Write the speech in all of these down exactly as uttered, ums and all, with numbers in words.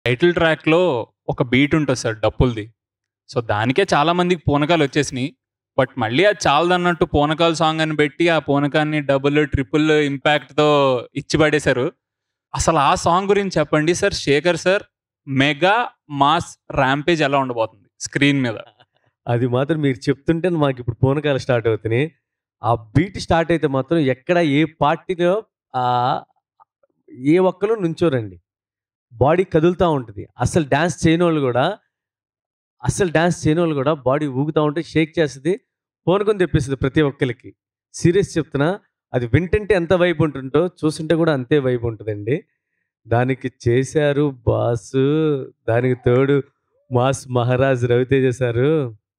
Title ట్రాక్‌లో ఒక beat ఉంటది సార్ డప్పులది. సో, దానికే చాలా మందికి పూనకాలొచ్చేసినియి. బట్ మళ్ళీ అది చాలదన్నట్టు పూనకాలు సాంగ్ అని పెట్టి, ఆ పూనకాన్ని డబుల్, ట్రిపుల్ ఇంపాక్ట్‌తో ఇచ్చి పడేశారు. అసలు ఆ సాంగ్ గురించి చెప్పండి sir. 'Shekhar sir' mega mass rampage ఎలా ఉండబోతుంది స్క్రీన్ మీద? అది మాత్రం మీరు చెప్తుంటే మాకిప్పుడు పూనకాలు స్టార్ట్ అవుతున్నాయి. ఆ బీట్ స్టార్ట్ అయితే మాత్రం ఎక్కడ ఏ పార్టీలో ఆహ్, ఏ ఒక్కళ్ళు నుంచోరండి. బాడీ కదులుతా ఉంటది. అసలు డాన్స్ చేయనోళ్ళు గూడా, అస్సలు డాన్స్ చేయనోళ్ళు గూడా బాడీ ఊగుతా ఉంటే షేక్ చేస్తది. పూనకం తెప్పిస్తది ప్రతి ఒక్కళ్ళకి. సీరియస్ చెప్తున్నా. అది వింటుంటే ఎంత వైబ్ ఉంటుంటో, చూస్తుంటే గూడా అంతే వైబ్ ఉంటదండి. దానికి చేశారు బాసు. దానికి తోడు మాస్ మహారాజ్ రవితేజ సారు.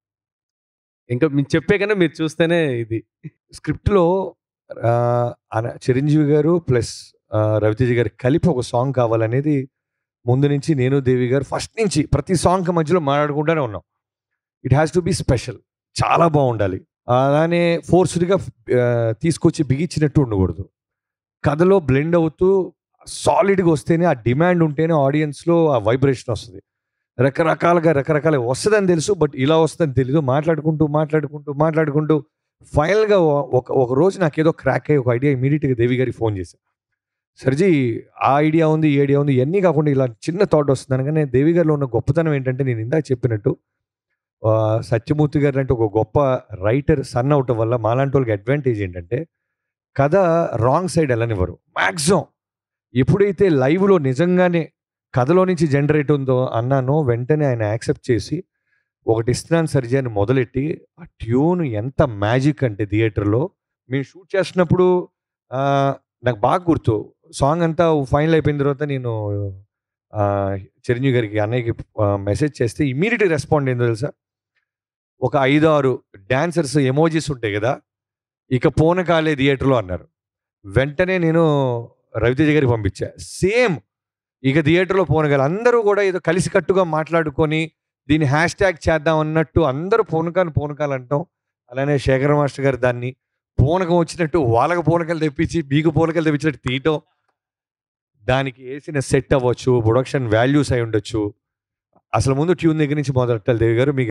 ఇంకా మేము చెప్పే కన్నా మీరు చూస్తేనే ఇది. స్క్రిప్ట్‌లో ఆహ్, అన చిరంజీవి గారు ప్లస్ ఆహ్, రవితేజ గారు కలిపి ఒక సాంగ్ కావాలనేది ముందు నుంచి నేను, దేవి గారు ఫస్ట్ నుంచి ప్రతి సాంగ్‌కి మధ్యలో మాట్లాడుకుంటూనే ఉన్నాం. It has to be special. చాలా బావుండాలి. అలానే ఫోర్స్‌డ్‌గా ఆహ్, తీసుకొచ్చి బిగించినట్టు ఉండకూడదు. కథలో బ్లెండ్ అవుతూ సాలిడ్‌గా వస్తేనే ఆ డిమాండ్ ఉంటేనే ఆడియన్స్‌లో ఆ వైబ్రేషన్ వస్తది. రకరకాలుగా రకరకాలుగా వస్తదని తెలుసు. బట్ ఇలా వస్తదని తెలీదు. మాట్లాడుకుంటూ, మాట్లాడుకుంటూ, మాట్లాడుకుంటూ ఫైనల్‌గా ఒక ఒక రోజు నాకేదో క్రాక్ అయ్యి ఒక ఐడియా ఇమ్మీడియేట్‌గా దేవి గారికి ఫోన్ చేశా. సర్జీ ఆ ఐడియా ఉంది, ఈ ఐడియా ఉంది ఇయన్నీ కాకుండా ఇలా చిన్న థాట్ వస్తుంది అనగానే దేవి గారిలో ఉన్న గొప్పతనం ఏంటంటే నేను ఇందాక చెప్పినట్టు ఆహ్, సత్యమూర్తి గారంటే ఒక గొప్ప రైటర్ సన్ అవ్వటం వల్ల మాలాంటోళ్ళకి అడ్వాంటేజ్ ఏంటంటే కథ రాంగ్ సైడ్ ఎళ్ళనివ్వరు. మాక్సిమం ఎప్పుడైతే లైవ్‌లో నిజంగానే కథలో నుంచి జనరేట్ ఉందో అన్నానో వెంటనే ఆయన యాక్సెప్ట్ చేసి ఒకటి ఇస్తున్నాను సర్జీ అని మొదలెట్టి ఆ ట్యూన్ ఎంత మ్యాజిక్ అంటే థియేటర్‌లో మేము షూట్ చేస్తున్నప్పుడు ఆహ్, నాకు బాగా గుర్తు. సాంగ్ అంతా ఫైనల్ అయిపోయిన తర్వాత నేను ఆహ్, చిరంజీవి గారికి అన్నయ్యకి ఆహ్, మెసేజ్ చేస్తే ఇమ్మీడియేట్‌గా రెస్పాండ్ అయిందో తెలుసా? ఒక ఐదు, ఆరు డాన్సర్స్ ఎమోజిస్ ఉంటాయి గదా! ఇక పూనకాలే థియేటర్‌లో అన్నారు. వెంటనే నేను రవితేజ గారికి పంపించా. సేమ్ ఇక థియేటర్‌లో పూనకాలు. అందరూ గూడా ఏదో కలిసికట్టుగా మాట్లాడుకొని దీన్ని హ్యాష్ ట్యాగ్ చేద్దాం అన్నట్టు అందరూ పూనకాలు పూనకాలు అంటాం. అలానే శేఖర్ మాస్టర్ గారు దాన్ని పూనకం వచ్చినట్టు వాళ్ళకి పూనకాలు తెప్పించి, మీకు పూనకాలు తెప్పించినట్టు తీయటం. దానికి ఏసిన సెట్ అవ్వచ్చు, ప్రొడక్షన్ వాల్యూస్ అయ్యుండొచ్చు. అసలు ముందు ట్యూన్ దగ్గర నుంచి మొదలెట్టాలి దేవి గారు. మీకు